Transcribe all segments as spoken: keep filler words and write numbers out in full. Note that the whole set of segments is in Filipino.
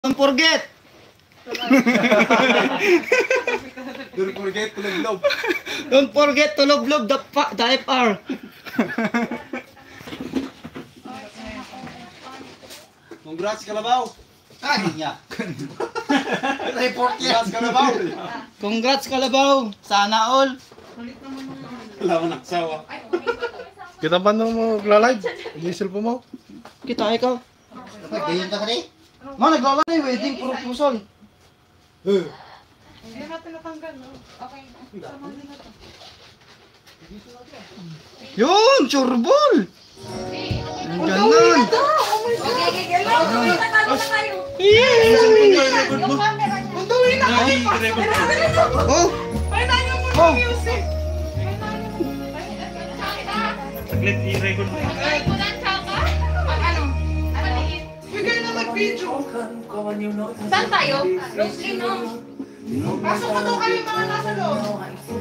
Don't forget! Don't forget to love. Don't forget to love love the, the F R. Congrats, Kalabaw! Ay niya. Report niya! Congrats, Kalabaw! Congrats Kalabaw. Sana all. Wala mo nagsawa. Kita ba nung mo nagla-live? Yung cellphone mo? Kita ikaw. Ganyan ka rin? Ma, naglala na yung wedding proposal. Eh. Hindi natin natanggal, no? Okay na. Sama din na to. Yun, sureball. Ang ganon. Gigigil lang. Natalo na kayo. Yung camera niya. Puntuin na kayo. Oh, Ay, nanyo mo Oh. yung music. Ay, nanyo mo. Saglit, i-record mo. Ay, kunan ka ka? Pag ano? Maliit. Bigay na mag-video. Saan tayo? Rosalie, no? Pasok pa to kayo mga nasa loob.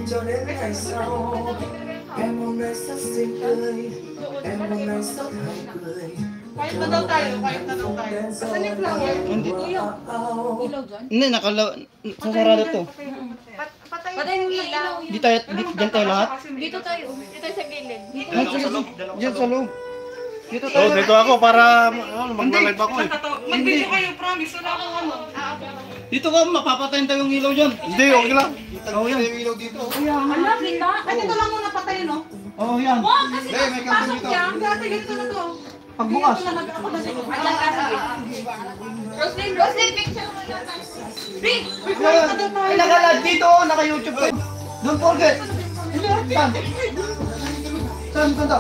Kahit na daw tayo, kahit na daw tayo. Saan yung flower? Hindi. Kuya. Ilaw dyan? Hindi, nakala... Sasarado to. Patay patay yung ilaw. Di tayo, di, dyan tayo lahat. Dito tayo. Dito tayo sa gilid. Dito Dyan sa loob. Dyan sa loob. Dito Oh, tayo. dito ako para ano, magla-live ako eh. Mag-video kayo, promise. Wala akong ano. Dito ka, mapapatayin tayo yung ilaw dyan. Hindi, okay lang. Oh, yan. Yung ilaw dito. Ala, kita? Ay, dito lang muna patayin, no? Oh, yan. Wow, kasi Hindi, may kanto pasok dito. yan. Dati ganito na to. Pagbukas. Ganito na mag-ako na dito. Ayan ka, sige. Roslyn, Roslyn, picture mo yun. Rick, record na daw tayo. Ay, naka-live dito, oh, naka-YouTube ko. Don't forget. Saan? Saan kanta?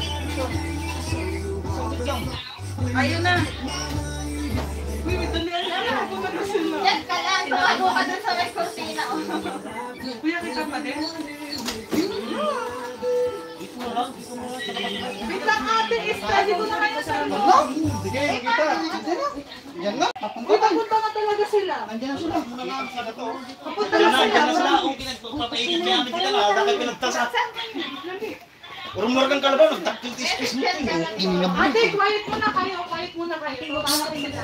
Ayun na. Uy, may dalian na. Yan ka lang. Tawago ka dun sa may cortina. Kuya, kita pa din. Wait lang ate, is-study ko na kayo sa loob. Sige, kita. Yan nga. Papunta Uy, tayo. papunta na talaga sila. Nandiyan na sila. Papunta na sila. Sila akong pinagpapaikot kaya namin kita na dahil pinagtasa. Urumor kang Kalabaw, nagtaktil tis-tis mo. Ate, quiet muna kayo. Quiet muna kayo. Tama kayo sila.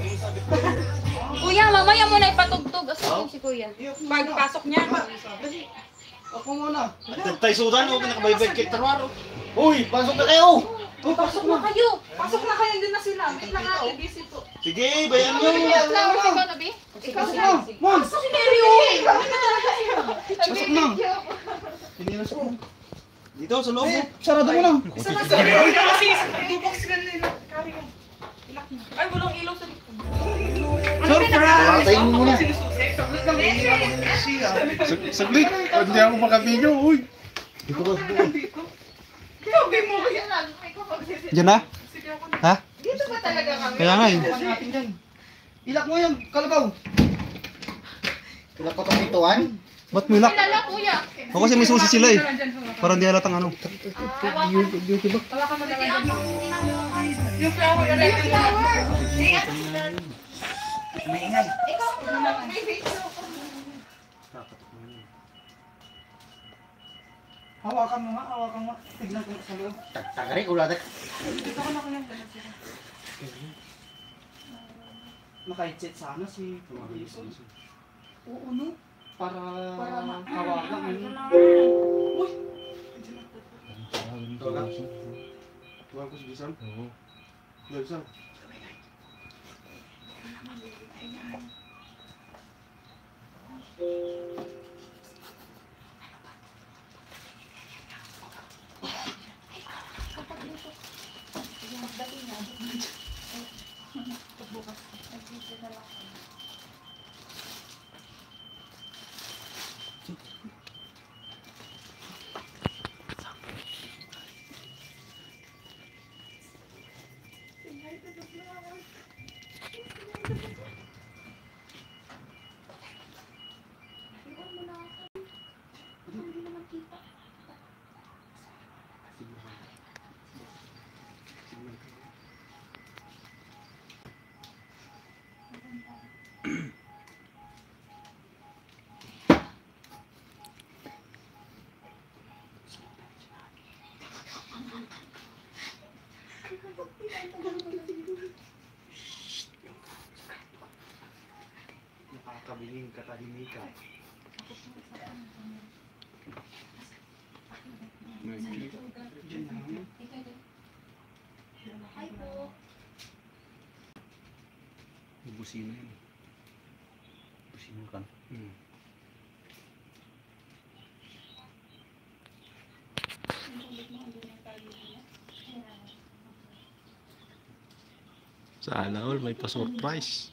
Kuya, mamaya mo na ipatugtog. Asa si Kuya? Pagpasok niya. Ako muna. Nagtay sudan, o pinakabaybay kay Tarwaro. Uy, pasok na kayo! Uy, pasok na kayo. Pasok na kayo, hindi na sila. Wait lang ate, busy po. Sige, bayan nyo. Flowers ikaw na, Bi? Ikaw Pasok sila. na. Mom. Pasok si Mary, oh. Bakit na talaga sila? Pasok na. Hindi na siya. Dito, sa loob. Eh, sarado mo na. Isa na sila. Uy, kasi tubox ka nila. Kari ka. Ilak niya. Ay, walang ilaw sa likod. Surprise! Patayin mo muna. Sag- Saglit, hindi ako makabidyo. Uy. Dito ko, dito ko. Sabi mo, kaya lang. Ikaw magsisit. Diyan na? Sige ako na. Ha? Dito ba talaga kami? Kaya nga eh. Natin dyan. Ilak mo yan, Kalabaw. Ilak ko itong ituan. Ba't mo ilak? Kilala, Kuya. O kasi may susi sila eh. Para hindi halatang ano. Hawakan mo na lang dyan. Yung flower na lang. Yung flower. Ikaw, may video. Hawakan mo nga, hawakan mo. Tignan ko sa loob. Tagari, uladak. Dito ko na ko lang. Naka-headset sana si Jason. Oo, no? Para Para ma- hawakan. Uy! Tuwag ko si Jason? Oo. Jason. Kabiling katahimikan. Busina yun. Busina kan. Hmm. Sana all may pa-surprise.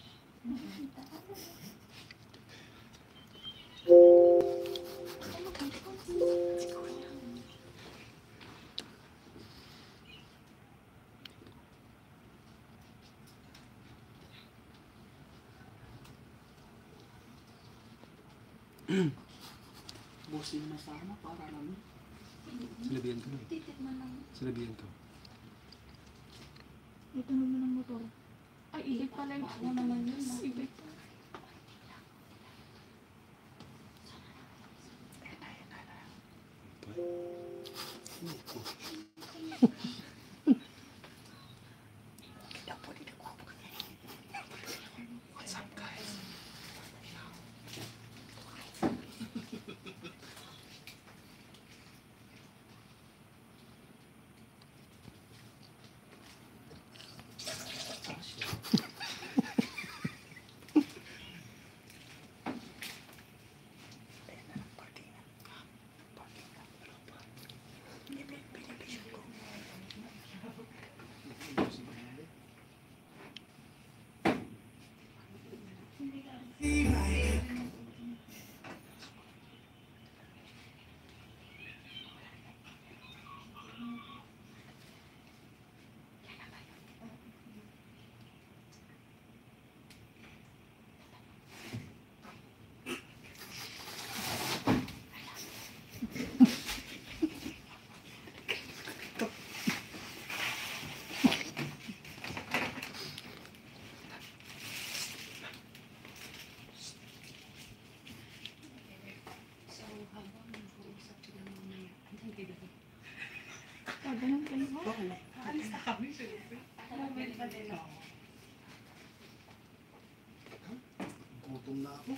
Busina na sana para namin. Sinabihan ko na. Sinabihan ko. Ito naman ang motor. Ay, ibig pala yung ako naman yun. Ibig pala. Gutom na ako.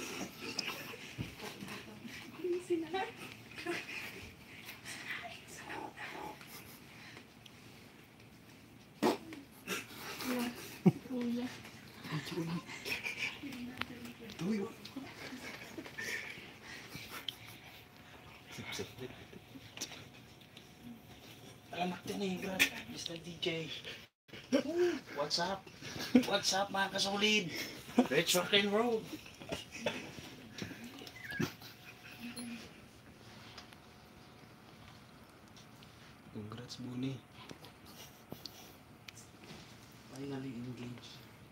Tuyo. Alamak din eh, grab. mister D J. What's up? What's up mga kasolid? Let's rock and roll. Congrats, Buni. Finally engaged.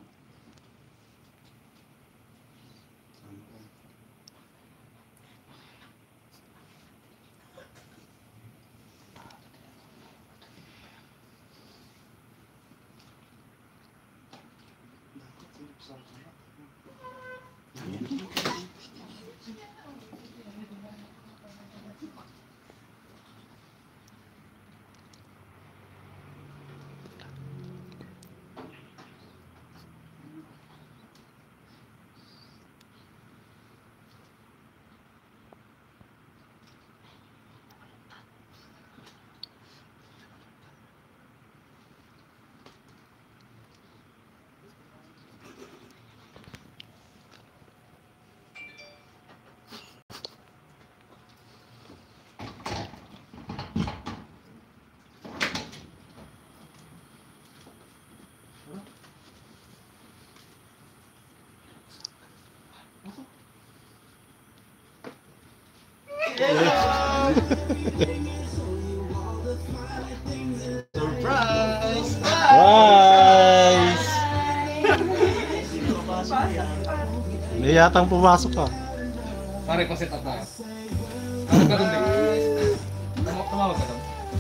Surprise! Surprise! May yatang pumasok ka. Pare, pasit up na. Ano ka doon, Dave? Tumawag ka doon.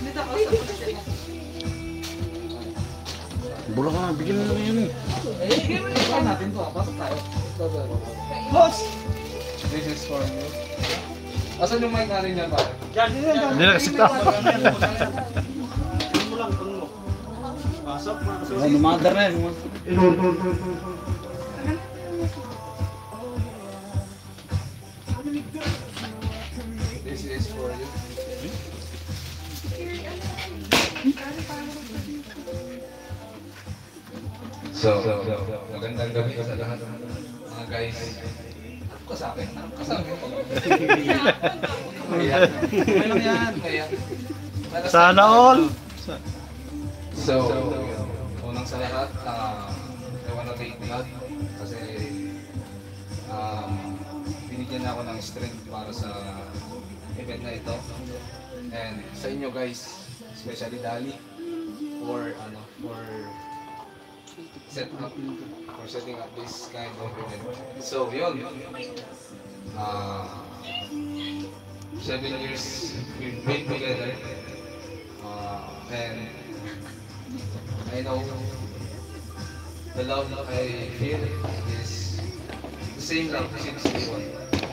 Bula ka na, bigyan mo na yun eh. Pasok natin to, ah. Pasok tayo. Boss! This is for you. Asan yung mic natin dyan, pare? Hindi na kasi ta. Ano mo lang, ano mo? Pasok mga kasolid. Ano, mother na yun. So, magandang gabi sa lahat mga guys. Harap ka sa akin, harap ka sa akin. Kaya, kaya lang yan, kaya. Sana all. So, unang sa lahat, uh, I wanna thank God kasi um, binigyan na ako ng strength para sa event na ito. And sa inyo guys, especially Dali, for ano, for set up, for setting up this kind of event. So, yun. Uh, seven years we've been together. Uh, and I know the love that I feel is the same love since day one.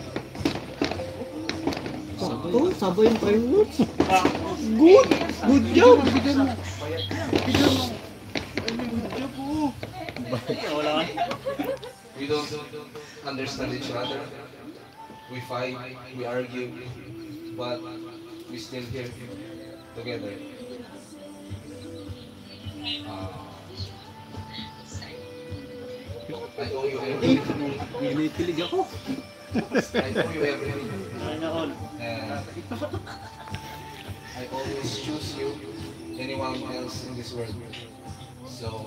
Oh, sabay yung five notes. Good! Good job! Bigyan mo. Bigyan mo. We don't understand each other. We fight, we argue, but we still here together. Uh, I owe you everything. Nilipilig ako. I owe you everything. And I always choose you, anyone else in this world. So,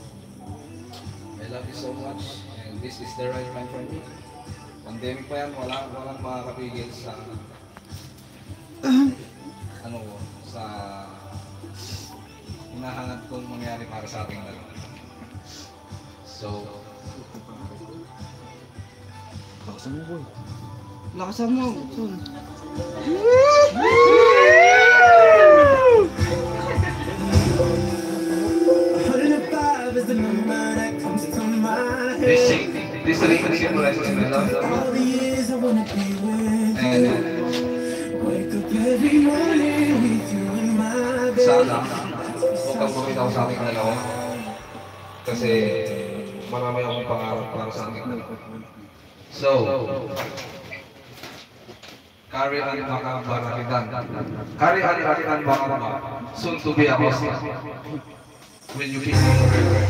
I love you so much, and this is the right time for me. Pandemic pa yan, wala, walang makakapigil sa, ano, sa hinahangat kong mangyari para sa ating dalawa. So, Lakasan mo, boy. Lakasan mo, son. this, this ring symbolizes my love. And, sana, huwag kang bumitaw sa aking dalawa. Kasi, marami akong pangarap para sa aking dalawa. So, Kari Ali Bakang Barakidan. Kari Ali Barakidan Bakang soon to be a Acosta. When you kiss me forever.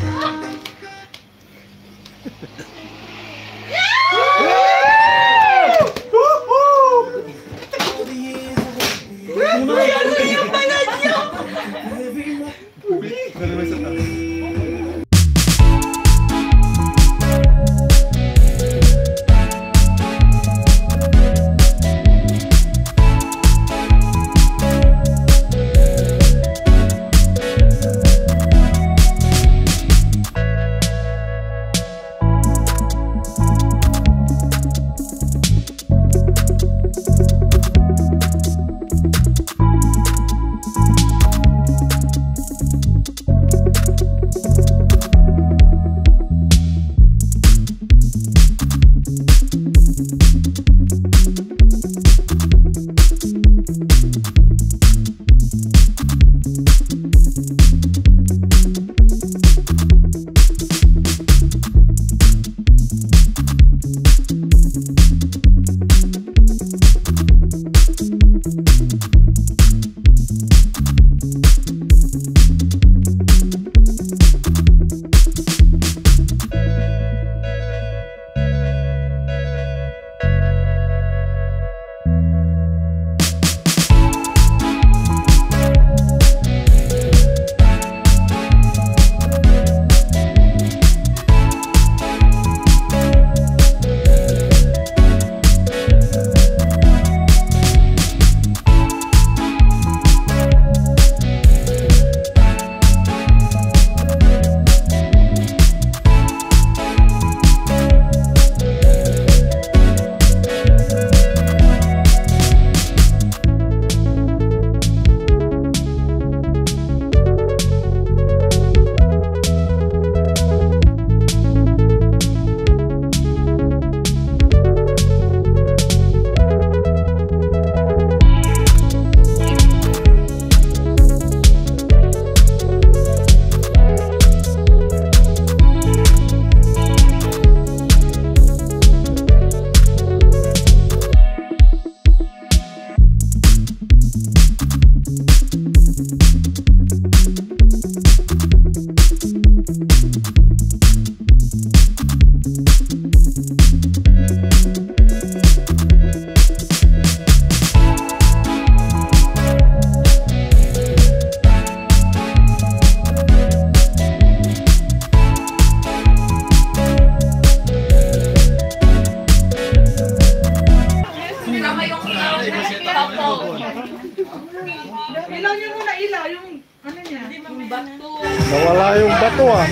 Tama yung ilaw. Ilaw niyo muna, ilaw. Yung ano niya? Yung bato. Nawala yung bato ah.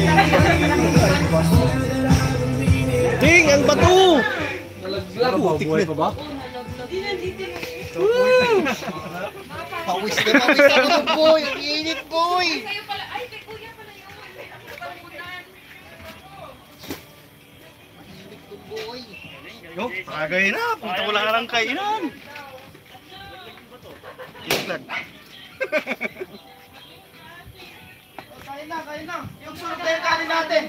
Ding, ang bato! Buhay pa ba? Pawis na pawis ako ng boy! Ang init boy! Kayo pala. Ay, kay kuya pala yun. Boy! Yo, tagay na. Punta ko lang ka ng kainan. Islan. Kain na, kain na. Yung sunod na yung kanin natin.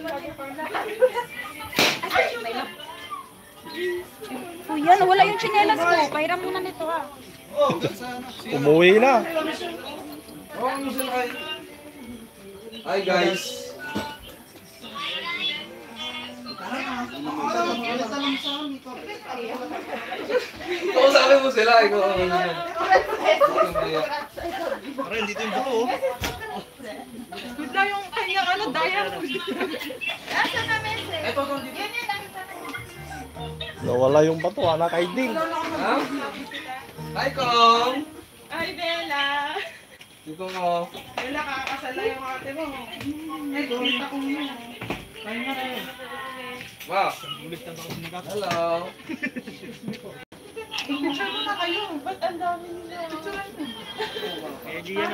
Kuya, nawala yung tsinelas ko. Pahiram muna nito ha. Umuwi na. Oh, ano sila kayo? Hi guys! Ikaw sabi mo sila, ikaw ano yan. Parang dito yung bato oh. Good na yung kanyang ano, diamond. Nasaan na mese? Ito, ito, dito. Yan yan, nakita na. Nawala yung bato, anak kay Ding. Ha? Hi, Kong! Ay, Bella. Dito mo. Bella, kakakasala yung ate mo. Ay, kumita ko muna. Kain na kayo. Wow! Hello! Picture mo na kayo. Ba't ang dami nila? Picture mo.